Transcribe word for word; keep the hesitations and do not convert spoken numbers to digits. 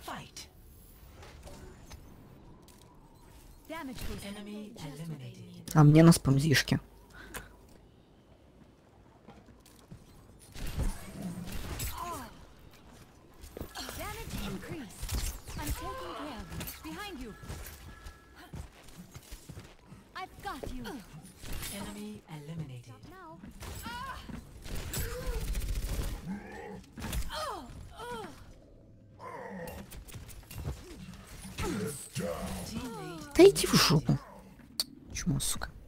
А мне на спамзишке. Да иди в жопу. Чмо, сука.